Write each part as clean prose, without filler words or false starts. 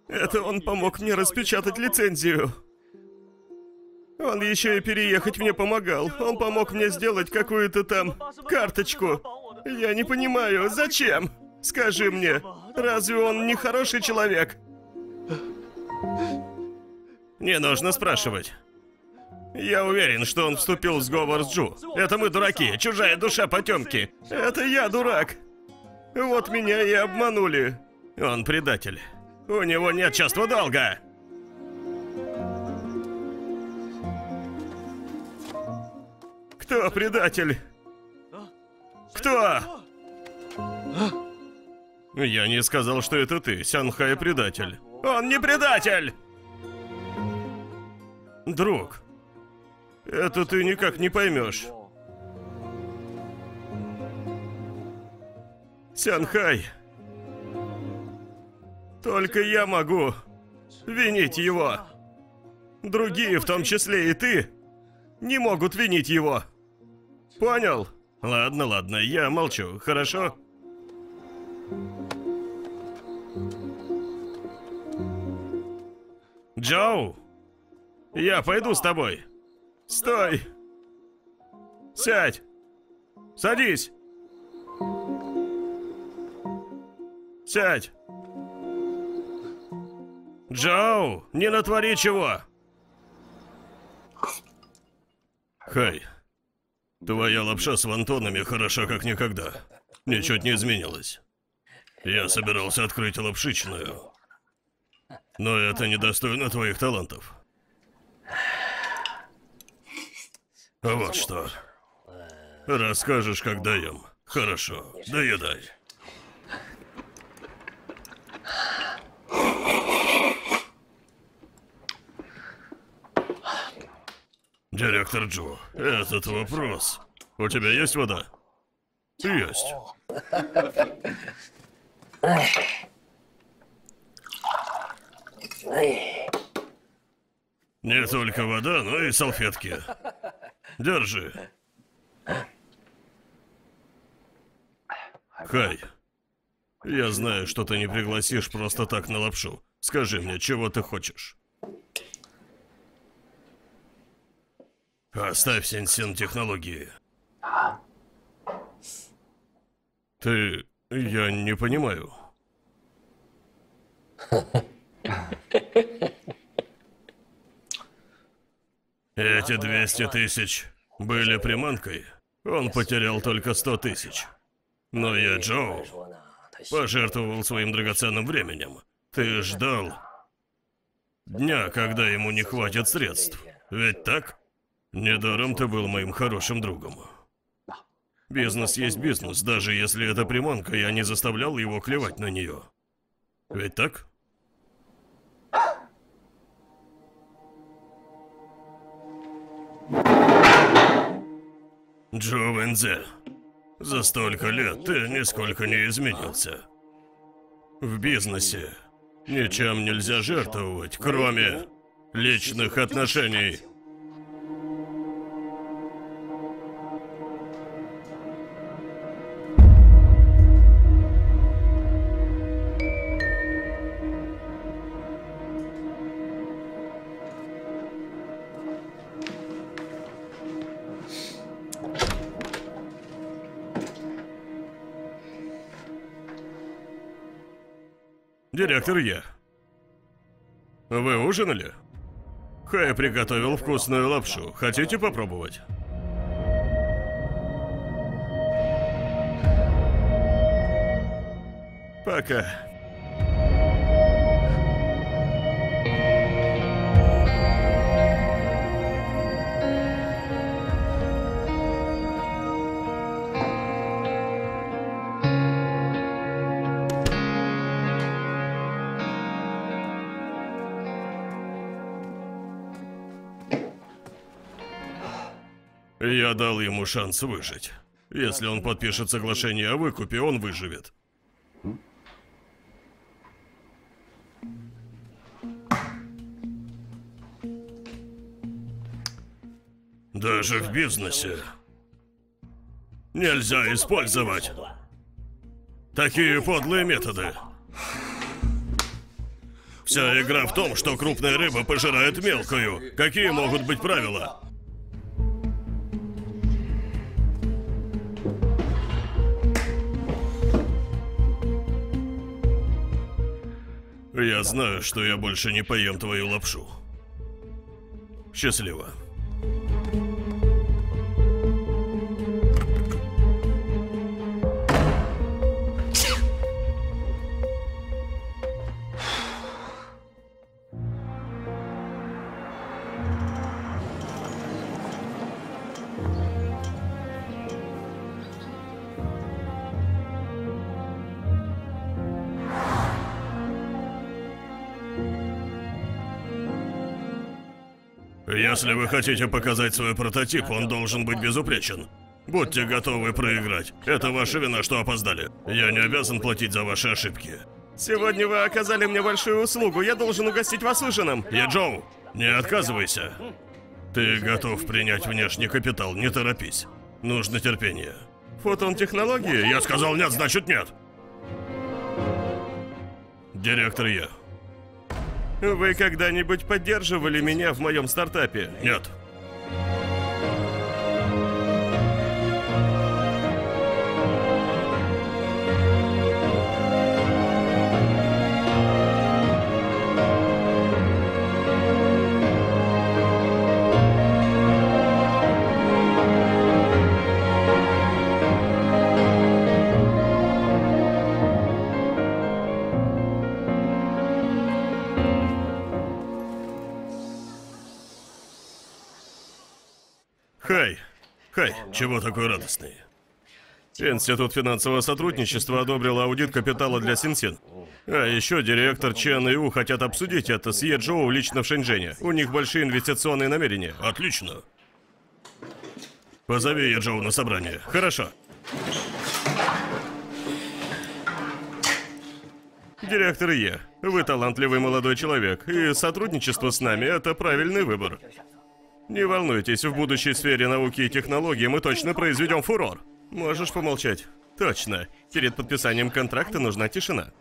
Это он помог мне распечатать лицензию. Он еще и переехать мне помогал. Он помог мне сделать какую-то там карточку. Я не понимаю, зачем? Скажи мне, разве он не хороший человек? Не нужно спрашивать. Я уверен, что он вступил в сговор с Джу. Это мы дураки, чужая душа потемки. Это я дурак. Вот меня и обманули. Он предатель. У него нет чувства долга. Кто предатель? Кто? Я не сказал, что это ты, Сянхай предатель. Он не предатель! Друг, это ты никак не поймешь. Сянхай, только я могу винить его. Другие, в том числе и ты, не могут винить его. Понял? Ладно, ладно, я молчу, хорошо? Джоу, я пойду с тобой. Стой! Сядь! Садись! Сядь! Джоу, не натвори чего! Хай, твоя лапша с вантонами хороша как никогда. Ничуть не изменилась. Я собирался открыть лапшичную. Но это недостойно твоих талантов. Вот что. Расскажешь, как даем. Хорошо, доедай. Директор Джу, этот вопрос. У тебя есть вода? Есть. Не только вода, но и салфетки. Держи. Хай, я знаю, что ты не пригласишь просто так на лапшу. Скажи мне, чего ты хочешь? Оставь Син-Син технологии. Ты... я не понимаю. Эти 200 тысяч были приманкой. Он потерял только 100 тысяч. Но я, Джоу, пожертвовал своим драгоценным временем. Ты ждал дня, когда ему не хватит средств. Ведь так? Недаром ты был моим хорошим другом. Бизнес есть бизнес, даже если это приманка, я не заставлял его клевать на нее. Ведь так? Джо Вэнзе, за столько лет ты нисколько не изменился. В бизнесе ничем нельзя жертвовать, кроме личных отношений. Директор Я. Вы ужинали? Хай приготовил вкусную лапшу. Хотите попробовать? Пока. Я дал ему шанс выжить. Если он подпишет соглашение о выкупе, он выживет. Даже в бизнесе нельзя использовать такие подлые методы. Вся игра в том, что крупная рыба пожирает мелкую. Какие могут быть правила? Я знаю, что я больше не поем твою лапшу. Счастливо. Если вы хотите показать свой прототип, он должен быть безупречен. Будьте готовы проиграть. Это ваша вина, что опоздали. Я не обязан платить за ваши ошибки. Сегодня вы оказали мне большую услугу. Я должен угостить вас ужином. Джоу, не отказывайся. Ты готов принять внешний капитал, не торопись. Нужно терпение. Фотон-технологии? Я сказал нет, значит нет. Директор я. Вы когда-нибудь поддерживали меня в моем стартапе? Нет. Хай, чего такой радостный? Институт финансового сотрудничества одобрил аудит капитала для Синсин. А еще директор Чен и У хотят обсудить это с Джоу лично в Шэньчжэне. У них большие инвестиционные намерения. Отлично. Позови Джоу на собрание. Хорошо. Директор Е, вы талантливый молодой человек, и сотрудничество с нами – это правильный выбор. Не волнуйтесь, в будущей сфере науки и технологий мы точно произведем фурор. Можешь помолчать? Точно. Перед подписанием контракта нужна тишина.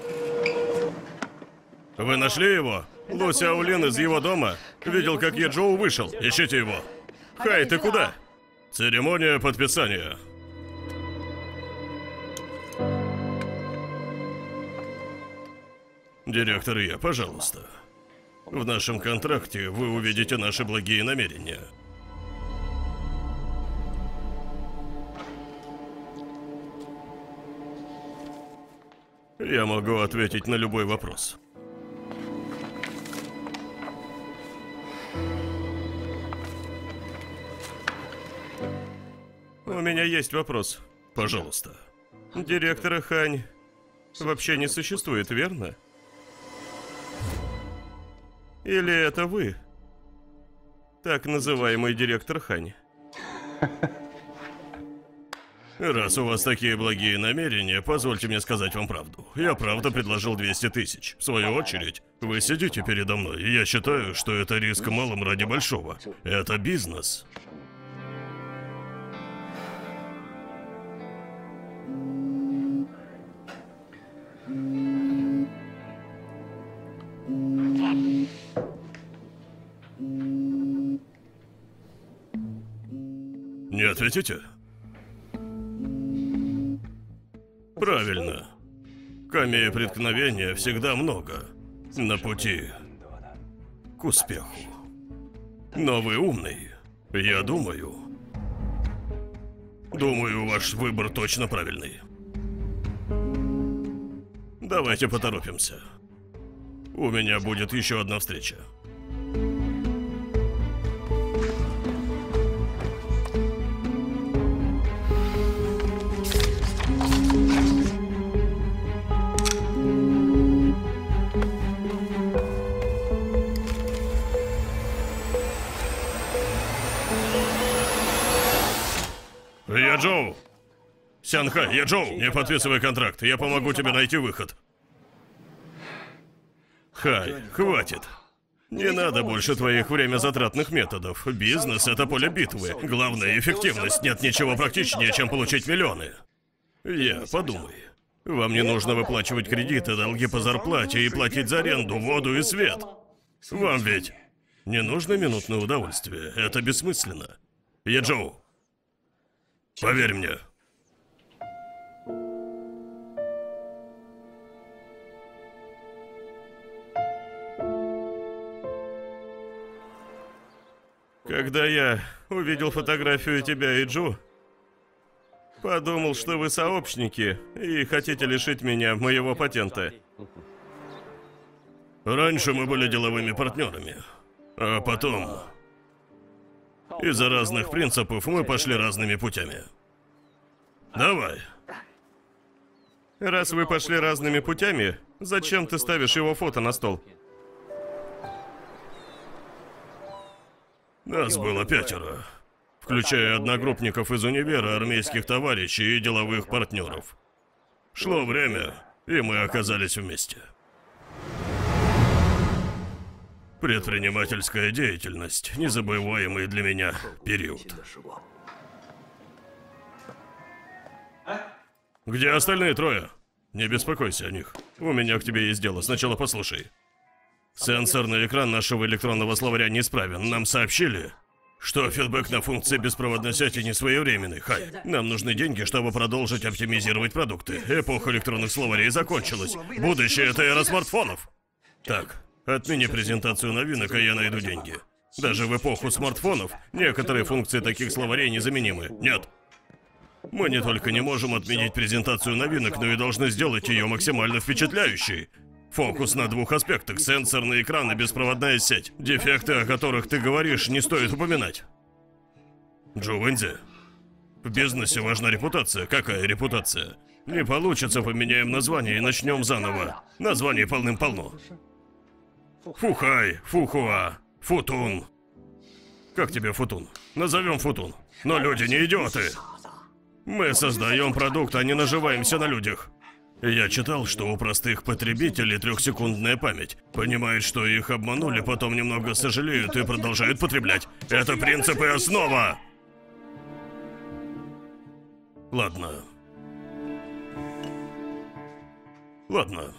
Вы нашли его? Лу Сяолин из его дома. Видел, как Джоу вышел. Ищите его. Хай, ты куда? Церемония подписания. Директор Я, пожалуйста. В нашем контракте вы увидите наши благие намерения. Я могу ответить на любой вопрос. У меня есть вопрос. Пожалуйста. Директора Хань вообще не существует, верно? Или это вы? Так называемый директор Хань. Раз у вас такие благие намерения, позвольте мне сказать вам правду. Я правда предложил 200 тысяч. В свою очередь, вы сидите передо мной, и я считаю, что это риск малым ради большого. Это бизнес. Не ответите? Правильно. Камней преткновения всегда много на пути к успеху. Но вы умный. Я думаю, ваш выбор точно правильный. Давайте поторопимся. У меня будет еще одна встреча. Джоу! Сянхай, Джоу, не подписывай контракт, я помогу тебе найти выход. Хай, хватит. Не надо больше твоих времязатратных методов. Бизнес — это поле битвы. Главное — эффективность. Нет ничего практичнее, чем получить миллионы. Подумай. Вам не нужно выплачивать кредиты, долги по зарплате и платить за аренду, воду и свет. Вам ведь не нужно минутное удовольствие. Это бессмысленно. Яджоу, поверь мне. Когда я увидел фотографию тебя и Джу, подумал, что вы сообщники и хотите лишить меня моего патента. Раньше мы были деловыми партнерами, а потом из-за разных принципов мы пошли разными путями. Давай. Раз вы пошли разными путями, зачем ты ставишь его фото на стол? Нас было 5, включая одногруппников из универа, армейских товарищей и деловых партнеров. Шло время, и мы оказались вместе. Предпринимательская деятельность – незабываемый для меня период. Где остальные 3? Не беспокойся о них. У меня к тебе есть дело. Сначала послушай. Сенсорный экран нашего электронного словаря неисправен. Нам сообщили, что фидбэк на функции беспроводной сети не своевременный. Хай, нам нужны деньги, чтобы продолжить оптимизировать продукты. Эпоха электронных словарей закончилась. Будущее — это эра смартфонов. Так, отмени презентацию новинок, а я найду деньги. Даже в эпоху смартфонов некоторые функции таких словарей незаменимы. Нет. Мы не только не можем отменить презентацию новинок, но и должны сделать ее максимально впечатляющей. Фокус на 2 аспектах – сенсорный экран и беспроводная сеть. Дефекты, о которых ты говоришь, не стоит упоминать. Джу Вэнзи, в бизнесе важна репутация. Какая репутация? Не получится, поменяем название и начнем заново. Названий полным-полно. Фухай, Фухуа, Футун. Как тебе Футун? Назовем Футун. Но люди не идиоты. Мы создаем продукт, а не наживаемся на людях. Я читал, что у простых потребителей 3-секундная память. Понимают, что их обманули, потом немного сожалеют и продолжают потреблять. Это принцип и основа! Ладно. Ладно.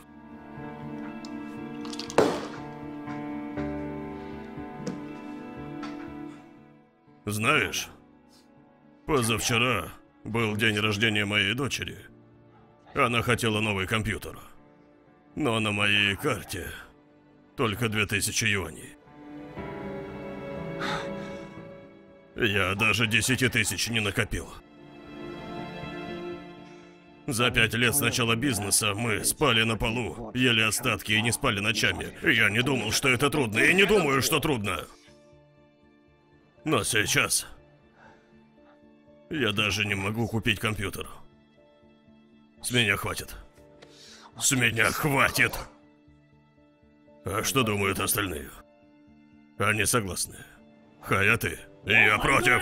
Знаешь, позавчера был день рождения моей дочери. Она хотела новый компьютер. Но на моей карте только 2000 юаней. Я даже 10 тысяч не накопил. За 5 лет с начала бизнеса мы спали на полу, ели остатки и не спали ночами. Я не думал, что это трудно, и не думаю, что трудно. Но сейчас я даже не могу купить компьютер. С меня хватит. С меня хватит! А что думают остальные? Они согласны. Хай, а ты? Я против!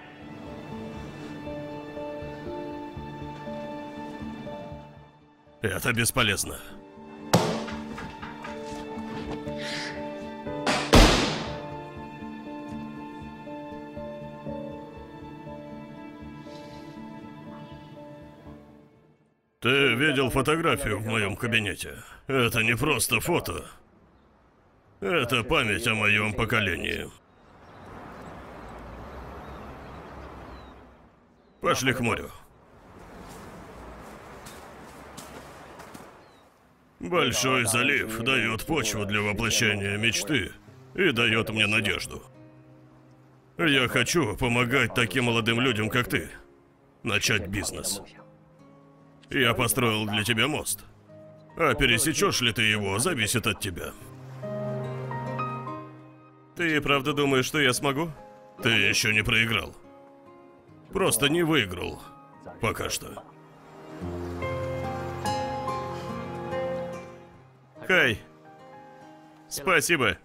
Это бесполезно. Ты видел фотографию в моем кабинете? Это не просто фото. Это память о моем поколении. Пошли к морю. Большой залив дает почву для воплощения мечты и дает мне надежду. Я хочу помогать таким молодым людям, как ты, начать бизнес. Я построил для тебя мост. А пересечешь ли ты его, зависит от тебя. Ты правда думаешь, что я смогу? Ты еще не проиграл. Просто не выиграл. Пока что. Хай. Спасибо.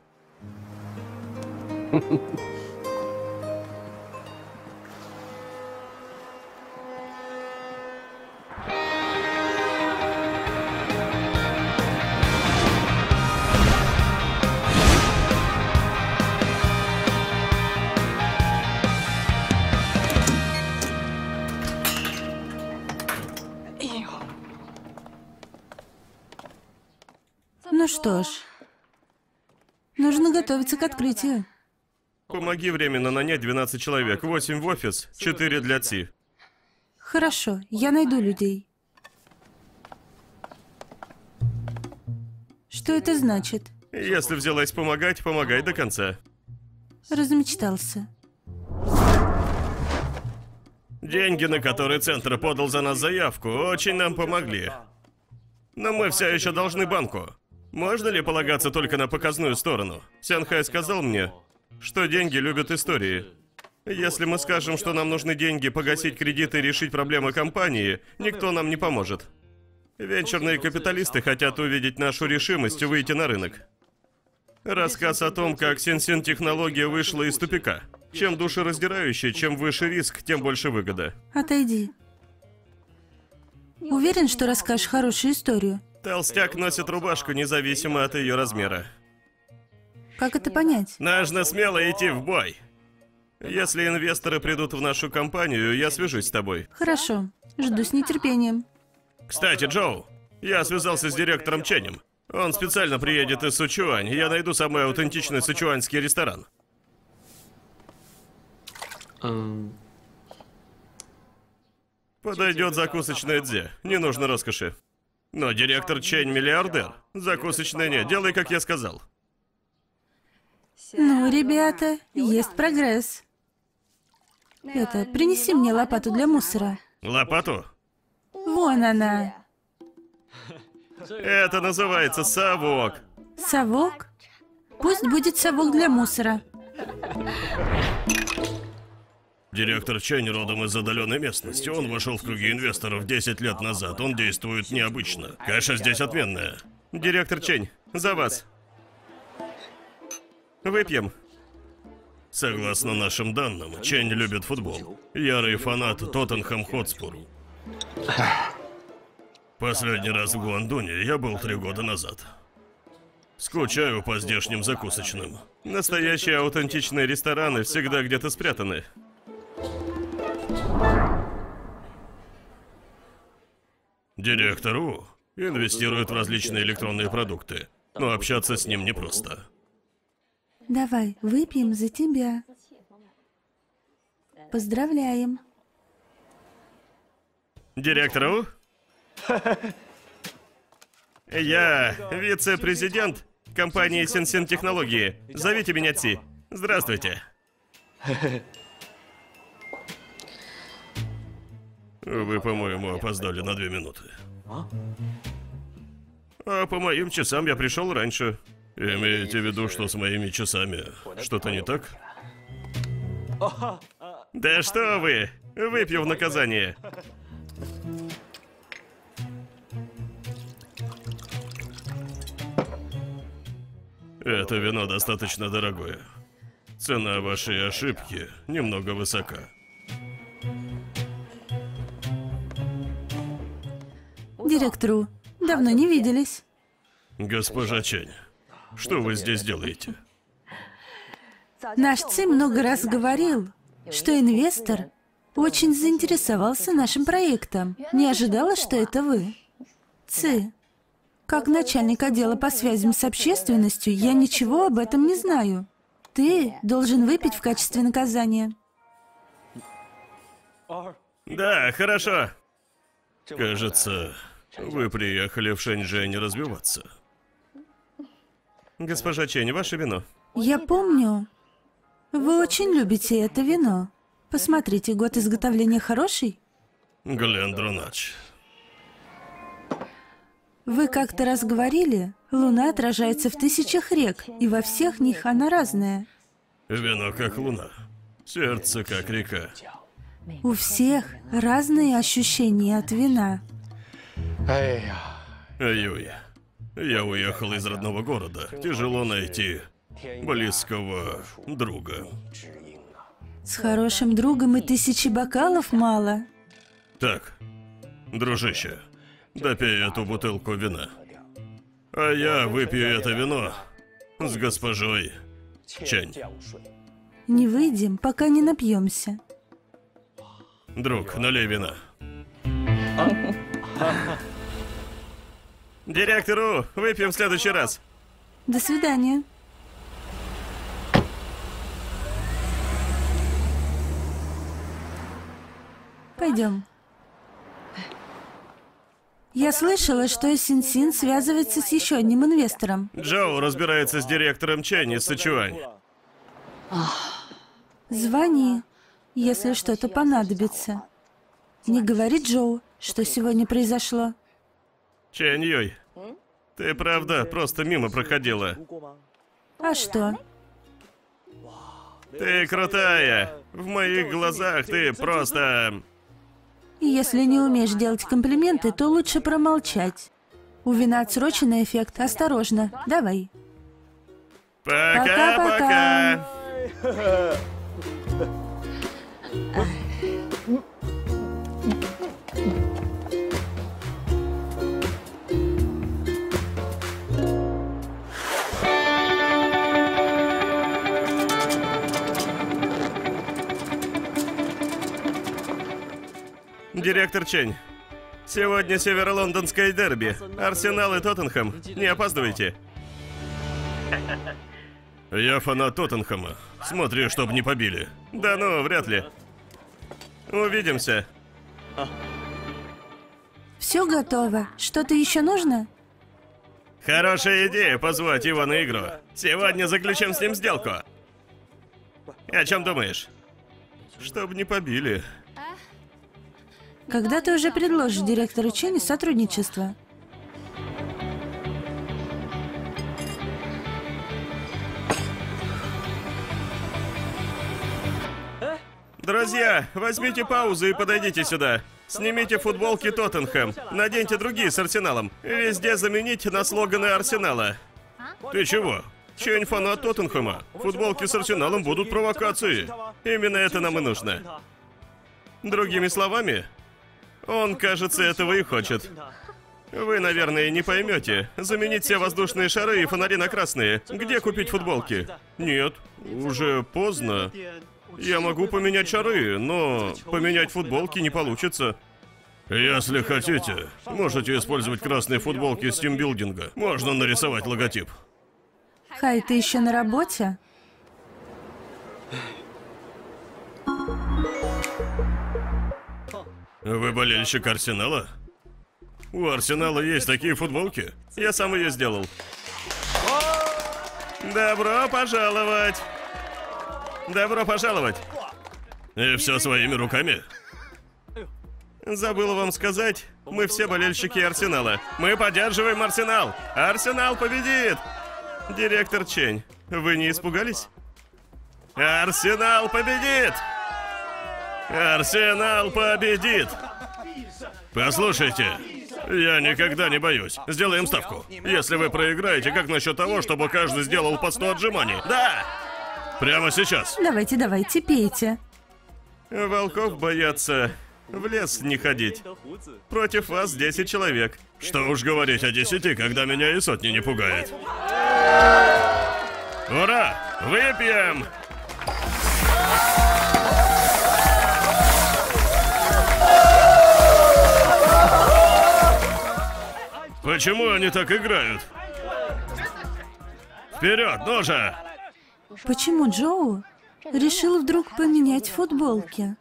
Ну что ж, нужно готовиться к открытию. Помоги временно нанять 12 человек, 8 в офис, 4 для ЦИ. Хорошо, я найду людей. Что это значит? Если взялась помогать, помогай до конца. Размечтался. Деньги, на которые центр подал за нас заявку, очень нам помогли. Но мы все еще должны банку. Можно ли полагаться только на показную сторону? Сянхай сказал мне, что деньги любят истории. Если мы скажем, что нам нужны деньги погасить кредиты и решить проблемы компании, никто нам не поможет. Венчурные капиталисты хотят увидеть нашу решимость выйти на рынок. Рассказ о том, как Синсин-технология вышла из тупика. Чем душераздирающе, чем выше риск, тем больше выгода. Отойди. Уверен, что расскажешь хорошую историю? Толстяк носит рубашку, независимо от ее размера. Как это понять? Нужно смело идти в бой. Если инвесторы придут в нашу компанию, я свяжусь с тобой. Хорошо, жду с нетерпением. Кстати, Джоу, я связался с директором Ченем. Он специально приедет из Сычуань, и я найду самый аутентичный сычуаньский ресторан. Подойдет закусочная Дзе, не нужно роскоши. Но директор Чень миллиардер. Закусочная нет, делай, как я сказал. Ну, ребята, есть прогресс. Это, принеси мне лопату для мусора. Лопату? Вон она. Это называется совок. Совок? Пусть будет совок для мусора. Директор Чень родом из отдаленной местности. Он вошел в круги инвесторов 10 лет назад. Он действует необычно. Каша здесь отменная. Директор Чень, за вас. Выпьем. Согласно нашим данным, Чень любит футбол. Ярый фанат Тоттенхэм Хотспур. Последний раз в Гуандуне я был 3 года назад. Скучаю по здешним закусочным. Настоящие аутентичные рестораны всегда где-то спрятаны. Директор У инвестирует в различные электронные продукты, но общаться с ним непросто. Давай, выпьем за тебя. Поздравляем. Директор У? Я вице-президент компании Синсин Технологии. Зовите меня Ци. Здравствуйте. Вы, по-моему, опоздали на 2 минуты. А по моим часам я пришел раньше. Имеете в виду, что с моими часами что-то не так? Да что вы! Выпью в наказание. Это вино достаточно дорогое. Цена вашей ошибки немного высока. Директору, давно не виделись. Госпожа Чень, что вы здесь делаете? Наш Ци много раз говорил, что инвестор очень заинтересовался нашим проектом. Не ожидала, что это вы. Ци, как начальник отдела по связям с общественностью, я ничего об этом не знаю. Ты должен выпить в качестве наказания. Да, хорошо. Кажется, вы приехали в Шэньчжэнь развиваться. Госпожа Чень, ваше вино. Я помню, вы очень любите это вино. Посмотрите, год изготовления хороший. Глендронач. Вы как-то раз говорили, луна отражается в тысячах рек, и во всех них она разная. Вино как луна, сердце как река. У всех разные ощущения от вина. Юй, я уехал из родного города. Тяжело найти близкого друга. С хорошим другом и 1000 бокалов мало. Так, дружище, допей эту бутылку вина. А я выпью это вино с госпожой Чень. Не выйдем, пока не напьемся. Друг, налей вина. Директору, выпьем в следующий раз. До свидания. Пойдем. Я слышала, что Син-Син связывается с еще одним инвестором. Джоу разбирается с директором Чэнь из Сычуань. Звони, если что-то понадобится. Не говори Джоу, что сегодня произошло. Чэнь Юй, ты правда просто мимо проходила? А что? Ты крутая. В моих глазах ты просто... Если не умеешь делать комплименты, то лучше промолчать. У вина отсроченный эффект. Осторожно. Давай. Пока-пока. Директор Чэнь, сегодня северо-лондонское дерби. Арсенал и Тоттенхэм. Не опаздывайте. Я фанат Тоттенхэма. Смотри, чтоб не побили. Да ну, вряд ли. Увидимся. Все готово. Что-то еще нужно? Хорошая идея позвать его на игру. Сегодня заключим с ним сделку. О чем думаешь? Чтоб не побили. Когда ты уже предложишь директору Чэнь сотрудничество? Друзья, возьмите паузу и подойдите сюда. Снимите футболки Тоттенхэм, наденьте другие с Арсеналом. Везде замените на слоганы Арсенала. Ты чего? Чэнь фанат Тоттенхэма. Футболки с Арсеналом будут провокацией. Именно это нам и нужно. Другими словами, он, кажется, этого и хочет. Вы, наверное, не поймете. Заменить все воздушные шары и фонари на красные. Где купить футболки? Нет, уже поздно. Я могу поменять шары, но поменять футболки не получится. Если хотите, можете использовать красные футболки из тимбилдинга. Можно нарисовать логотип. Хай, ты еще на работе? Вы болельщик Арсенала? У Арсенала есть такие футболки? Я сам ее сделал. Добро пожаловать! Добро пожаловать! И все своими руками? Забыл вам сказать, мы все болельщики Арсенала. Мы поддерживаем Арсенал! Арсенал победит! Директор Чэнь, вы не испугались? Арсенал победит! Арсенал победит! Послушайте, я никогда не боюсь. Сделаем ставку. Если вы проиграете, как насчет того, чтобы каждый сделал по 100 отжиманий? Да! Прямо сейчас. Давайте, пейте. Волков боятся в лес не ходить. Против вас 10 человек. Что уж говорить о 10, когда меня и сотни не пугает. Ура! Выпьем! Почему они так играют? Вперед, ну же! Почему Джоу решил вдруг поменять футболки?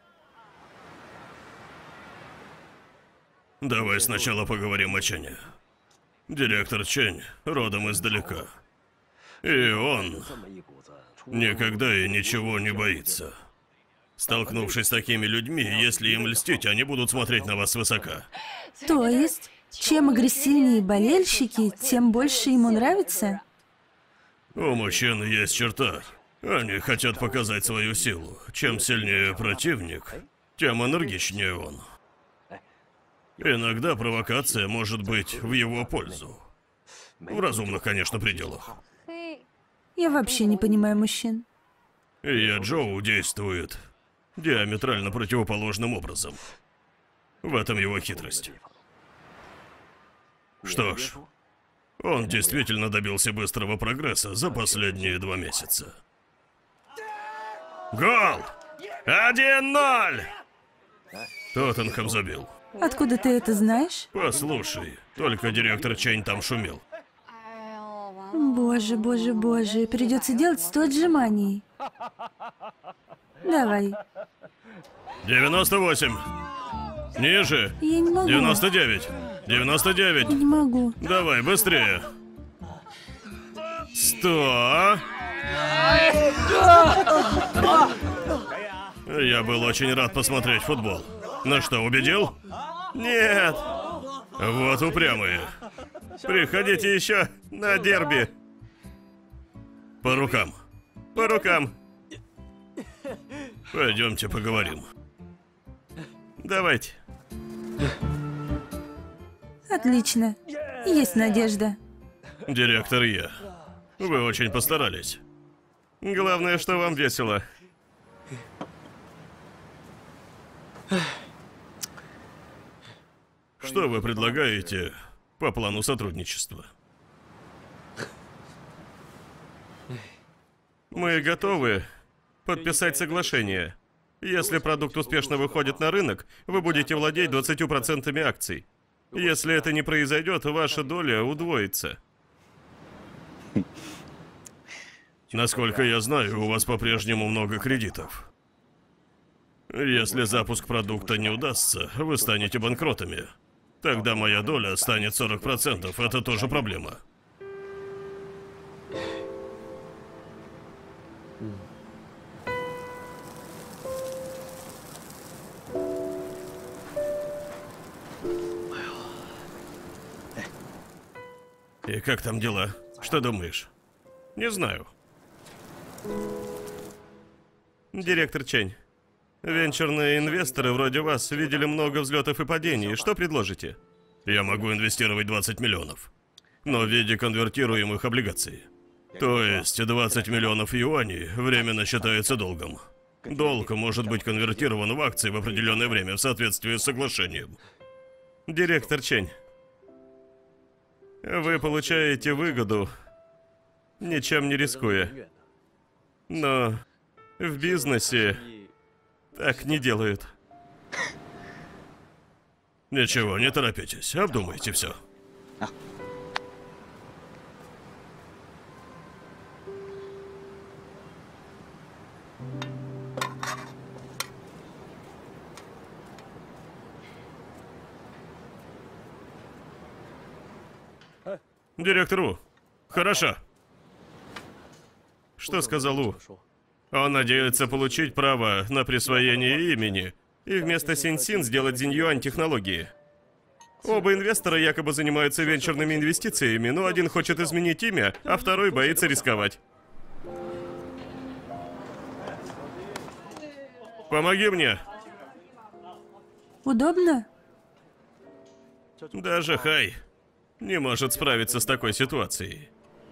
Давай сначала поговорим о Чэне. Директор Чэнь родом издалека. И он никогда и ничего не боится. Столкнувшись с такими людьми, если им льстить, они будут смотреть на вас свысока. То есть, чем агрессивнее болельщики, тем больше ему нравится? У мужчин есть черта. Они хотят показать свою силу. Чем сильнее противник, тем энергичнее он. Иногда провокация может быть в его пользу. В разумных, конечно, пределах. Я вообще не понимаю мужчин. И Джоу действует диаметрально противоположным образом. В этом его хитрость. Что ж, он действительно добился быстрого прогресса за последние 2 месяца. Гол! 1-0! Тоттенхэм забил. Откуда ты это знаешь? Послушай, Только директор Чэнь там шумел. Боже, боже, боже, придется делать 100 отжиманий. Давай. 98. Ниже. Я не могу. 99. 99. Я не могу. Давай, быстрее. 100. Я был очень рад посмотреть футбол. Ну что, убедил? Нет. Вот упрямые. Приходите еще на дерби. По рукам. По рукам. Пойдемте поговорим. Давайте. Отлично. Есть надежда. Директор я. Вы очень постарались. Главное, что вам весело. Что вы предлагаете по плану сотрудничества? Мы готовы подписать соглашение. Если продукт успешно выходит на рынок, вы будете владеть 20% акций. Если это не произойдет, ваша доля удвоится. Насколько я знаю, у вас по-прежнему много кредитов. Если запуск продукта не удастся, вы станете банкротами. Тогда моя доля станет 40%. Это тоже проблема. И как там дела? Что думаешь? Не знаю. Директор Чэнь, венчурные инвесторы вроде вас видели много взлетов и падений. Что предложите? Я могу инвестировать 20 миллионов, но в виде конвертируемых облигаций. То есть 20 миллионов юаней временно считается долгом. Долг может быть конвертирован в акции в определенное время в соответствии с соглашением. Директор Чэнь, вы получаете выгоду, ничем не рискуя. Но в бизнесе так не делают. Ничего, не торопитесь, обдумайте все. Директор У, хорошо. Что сказал У? Он надеется получить право на присвоение имени и вместо Синь-Син сделать Зинь-Юань технологии. Оба инвестора якобы занимаются венчурными инвестициями, но один хочет изменить имя, а второй боится рисковать. Помоги мне. Удобно? Даже Хай не может справиться с такой ситуацией.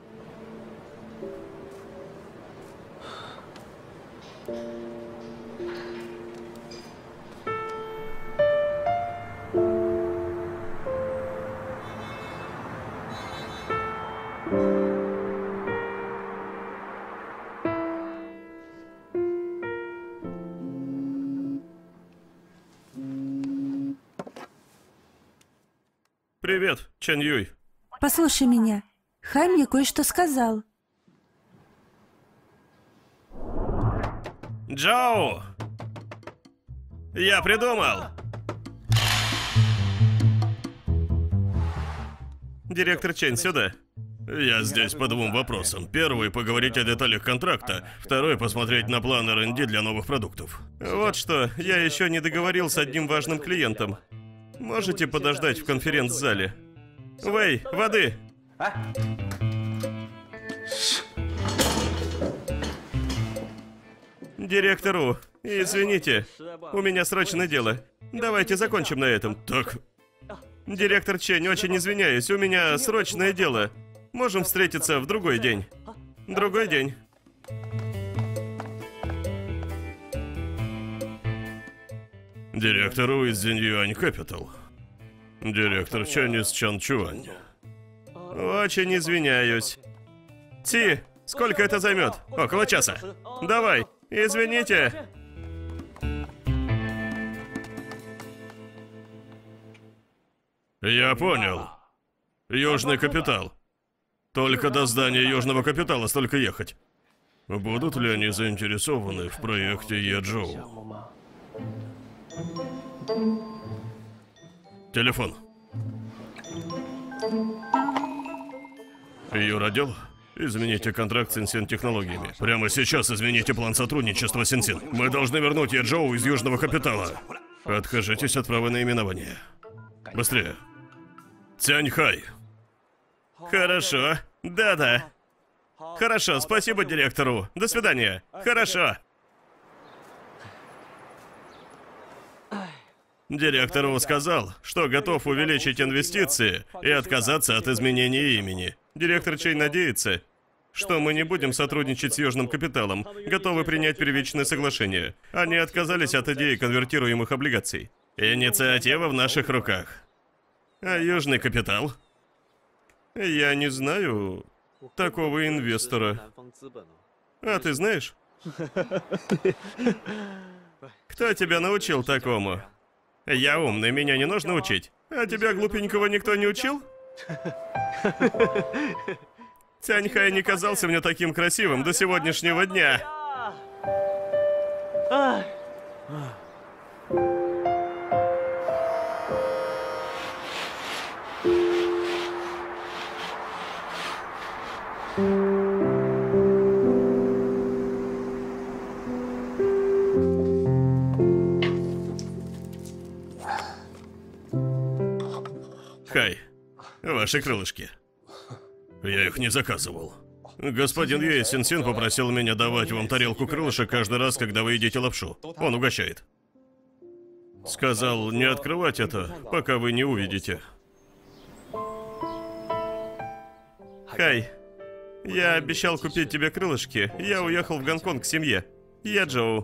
Привет, Чэнь Юй. Послушай меня. Хай мне кое-что сказал. Джоу! Я придумал! Директор Чэнь, сюда. Я здесь по двум вопросам. Первый — поговорить о деталях контракта. Второй — посмотреть на план R&D для новых продуктов. Вот что, я еще не договорил с одним важным клиентом. Можете подождать в конференц-зале? Вэй, воды! Директору, извините, у меня срочное дело. Давайте закончим на этом. Так. Директор Чэнь, очень извиняюсь, у меня срочное дело. Можем встретиться в другой день. Другой день. Директору из Зинь-Юань Capital. Директор Чэнь из Чан-Чуань. Очень извиняюсь. Ти, сколько это займет? Около часа. Давай, извините. Я понял. Южный Капитал. Только до здания Южного Капитала столько ехать. Будут ли они заинтересованы в проекте Яджоу? Телефон. Юротдел? Измените контракт с Синсин технологиями. Прямо сейчас измените план сотрудничества с Синсин. Мы должны вернуть Яджоу из Южного Капитала. Откажитесь от права наименования. Быстрее. Цяньхай. Хорошо. Да-да. Хорошо, спасибо директору. До свидания. Хорошо. Директору сказал, что готов увеличить инвестиции и отказаться от изменения имени. Директор Чей надеется, что мы не будем сотрудничать с Южным Капиталом, готовы принять первичное соглашение. Они отказались от идеи конвертируемых облигаций. Инициатива в наших руках. А Южный Капитал? Я не знаю такого инвестора. А ты знаешь? Кто тебя научил такому? Я умный, меня не нужно учить. А тебя, глупенького, никто не учил? Цяньхай не казался мне таким красивым до сегодняшнего дня. Хай, ваши крылышки. Я их не заказывал. Господин Юэ Синсин попросил меня давать вам тарелку крылышек каждый раз, когда вы едите лапшу. Он угощает. Сказал не открывать это, пока вы не увидите. Хай, я обещал купить тебе крылышки. Я уехал в Гонконг к семье. Я Джоу.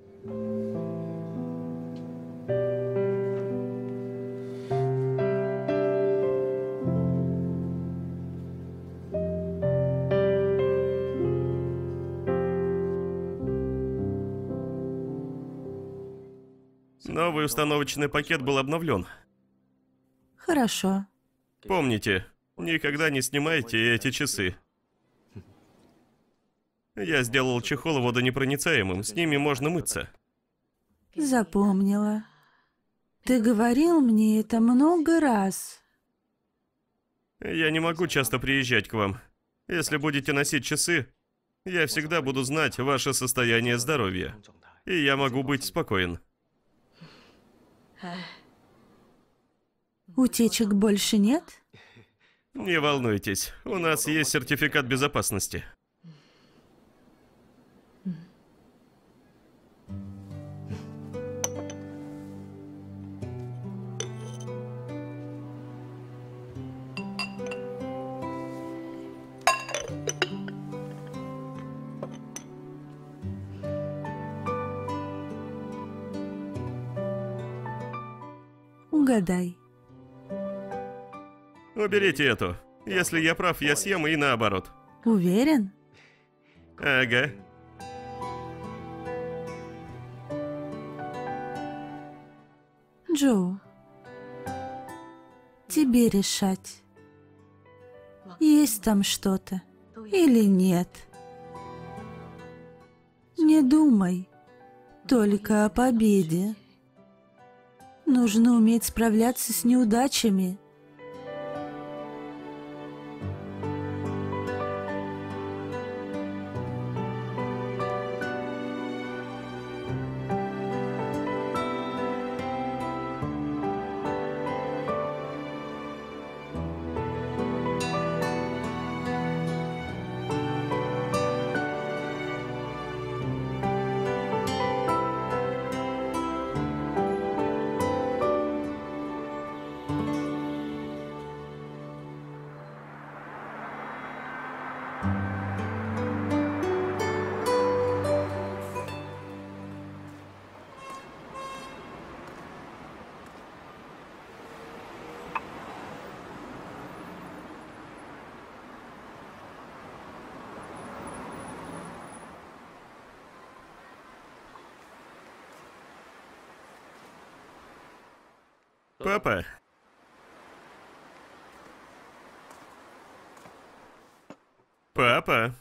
Новый установочный пакет был обновлен. Хорошо. Помните, никогда не снимайте эти часы. Я сделал чехол водонепроницаемым, с ними можно мыться. Запомнила. Ты говорил мне это много раз. Я не могу часто приезжать к вам. Если будете носить часы, я всегда буду знать ваше состояние здоровья. И я могу быть спокоен. Утечек больше нет? Не волнуйтесь, у нас есть сертификат безопасности. Угадай. Уберите эту. Если я прав, я съем и наоборот. Уверен? Ага. Джоу, тебе решать, есть там что-то или нет. Не думай только о победе. Нужно уметь справляться с неудачами. Папа, Папа.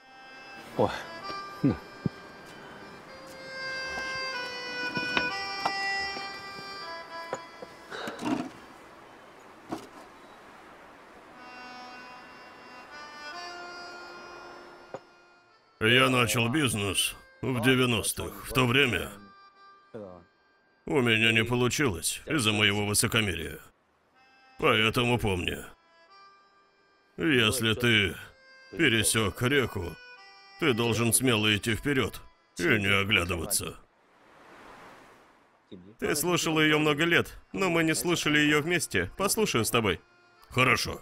Я начал бизнес в 90-х. В то время у меня не получилось из-за моего высокомерия. Поэтому помни, если ты пересек реку, ты должен смело идти вперед и не оглядываться. Ты слушал ее много лет, но мы не слушали ее вместе. Послушаю с тобой. Хорошо.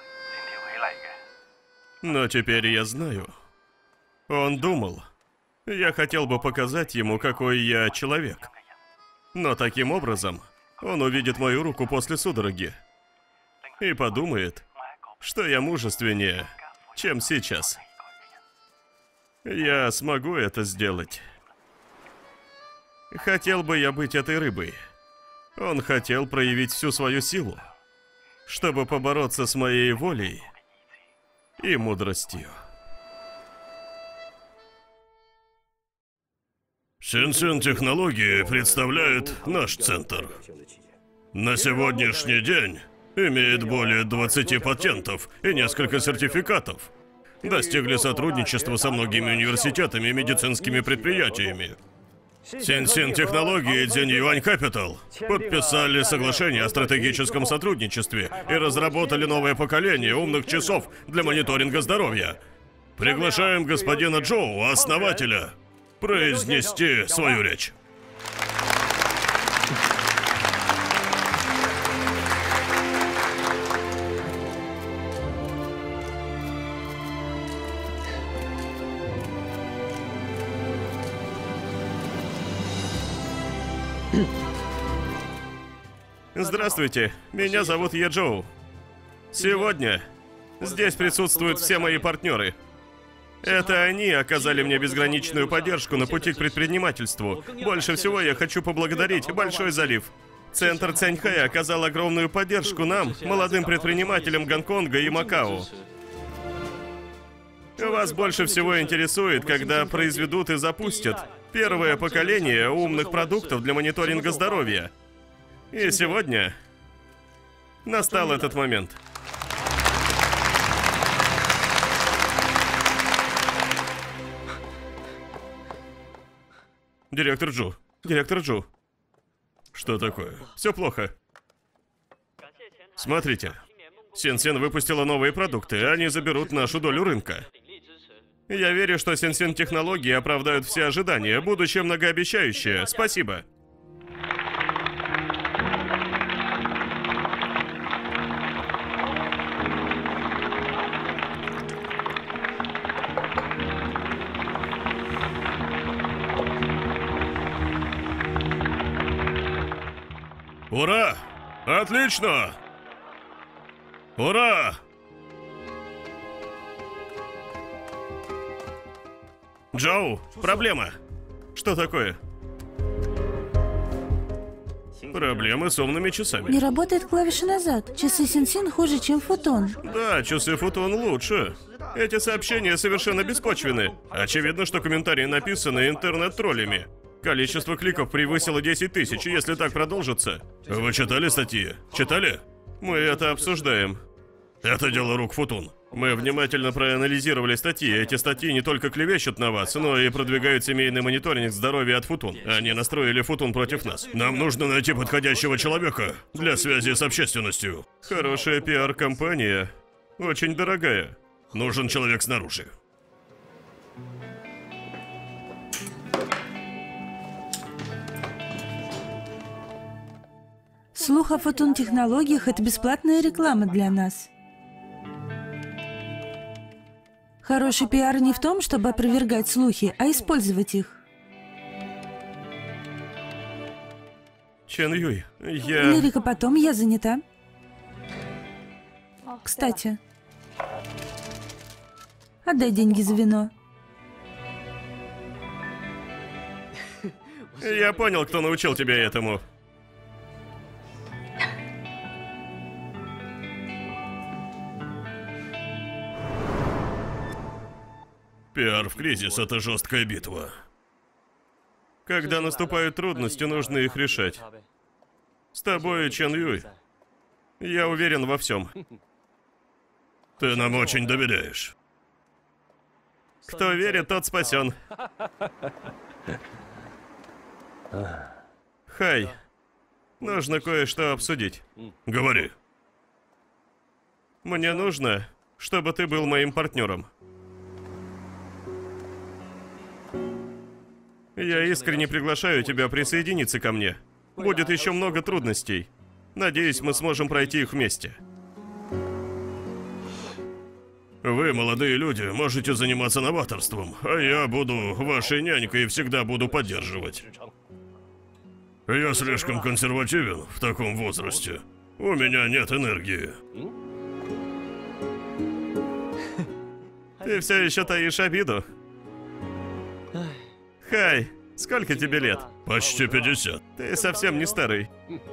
Но теперь я знаю. Он думал. Я хотел бы показать ему, какой я человек. Но таким образом он увидит мою руку после судороги и подумает, что я мужественнее, чем сейчас. Я смогу это сделать. Хотел бы я быть этой рыбой. Он хотел проявить всю свою силу, чтобы побороться с моей волей и мудростью. Син-Син Технологии представляет наш центр. На сегодняшний день имеет более 20 патентов и несколько сертификатов. Достигли сотрудничества со многими университетами и медицинскими предприятиями. Син-Син Технологии и Дзинь Юань Capital подписали соглашение о стратегическом сотрудничестве и разработали новое поколение умных часов для мониторинга здоровья. Приглашаем господина Джоу, основателя, произнести свою речь. Здравствуйте, меня зовут Джоу. Сегодня здесь присутствуют все мои партнеры. Это они оказали мне безграничную поддержку на пути к предпринимательству. Больше всего я хочу поблагодарить Большой залив. Центр Цяньхэ оказал огромную поддержку нам, молодым предпринимателям Гонконга и Макао. Вас больше всего интересует, когда произведут и запустят первое поколение умных продуктов для мониторинга здоровья. И сегодня настал этот момент. Директор Джу. Что такое? Все плохо. Смотрите, Син-Син выпустила новые продукты, они заберут нашу долю рынка. Я верю, что Син-Син технологии оправдают все ожидания, будущее многообещающее. Спасибо. Ура! Отлично! Ура! Джоу, проблема. Что такое? Проблемы с умными часами. Не работает клавиша назад. Часы Син-Син хуже, чем Фотон. Да, часы Фотон лучше. Эти сообщения совершенно беспочвенны. Очевидно, что комментарии написаны интернет-троллями. Количество кликов превысило 10 тысяч, и если так продолжится... Вы читали статьи? Читали? Мы это обсуждаем. Это дело рук Футун. Мы внимательно проанализировали статьи. Эти статьи не только клевещут на вас, но и продвигают семейный мониторинг здоровья от Футун. Они настроили Футун против нас. Нам нужно найти подходящего человека для связи с общественностью. Хорошая пиар-компания. Очень дорогая. Нужен человек снаружи. Слух о фотон-технологиях – это бесплатная реклама для нас. Хороший пиар не в том, чтобы опровергать слухи, а использовать их. Чен Юй, я... Лирика потом, я занята. Кстати, отдай деньги за вино. Я понял, кто научил тебя этому. Пиар в кризис — это жесткая битва. Когда наступают трудности, нужно их решать. С тобой, Чен Юй, я уверен во всем. Ты нам очень доверяешь. Кто верит, тот спасен. Хай, нужно кое-что обсудить. Говори. Мне нужно, чтобы ты был моим партнером. Я искренне приглашаю тебя присоединиться ко мне. Будет еще много трудностей. Надеюсь, мы сможем пройти их вместе. Вы, молодые люди, можете заниматься новаторством, а я буду вашей нянькой и всегда буду поддерживать. Я слишком консервативен в таком возрасте. У меня нет энергии. Ты все еще таишь обиду? Хай, сколько тебе лет? Почти 50. Ты совсем не старый.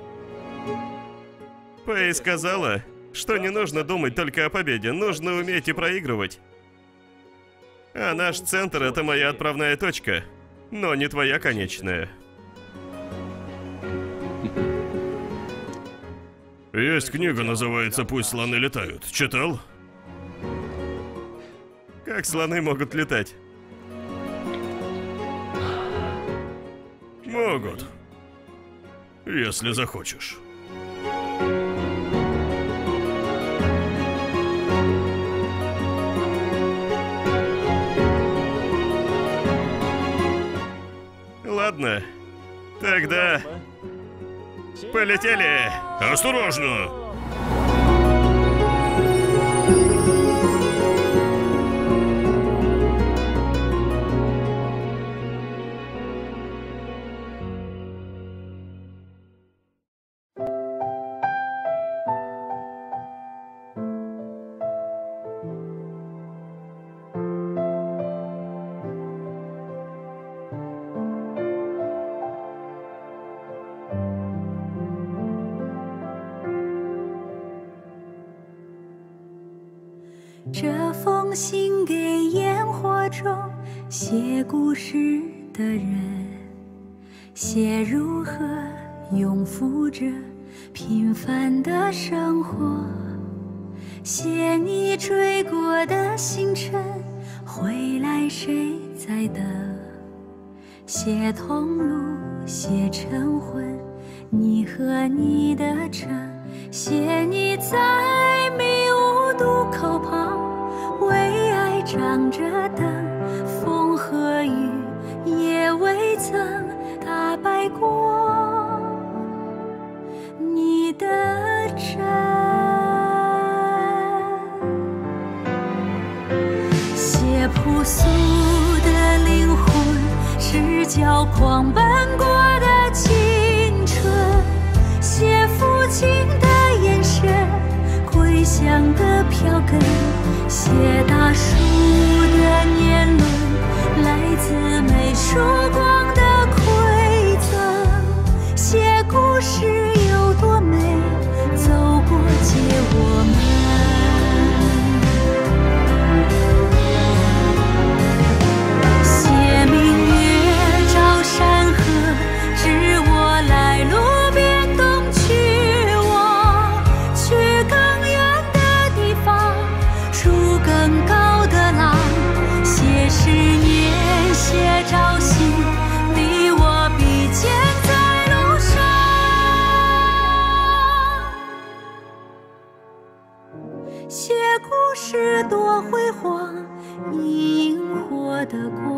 Пэй сказала, что не нужно думать только о победе, нужно уметь и проигрывать. А наш центр — это моя отправная точка, но не твоя конечная. Есть книга, называется «Пусть слоны летают». Читал? Как слоны могут летать? Могут. Если захочешь. Ладно, тогда полетели. Осторожно! 这封信给烟火中写故事的人，写如何拥护着平凡的生活，写你追过的星辰，回来谁在等？写同路，写晨昏，你和你的城，写你在迷雾渡口旁，为爱张着灯，风和雨也未曾打败过你的真。写朴素的灵魂，赤脚狂奔过的青春，写父亲的眼神，归乡的票根，写大树的年轮，来自没曙光的馈赠，写故事有多美，走过借我们。写明月照山河，知我来路边东去望，去更远的地方，出更高的浪。写十年，写朝夕，你我并肩在路上。写故事多辉煌，你萤火的光。